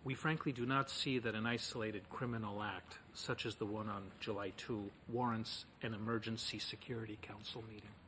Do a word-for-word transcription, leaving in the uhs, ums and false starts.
we frankly do not see that an isolated criminal act, such as the one on July second, warrants an emergency Security Council meeting.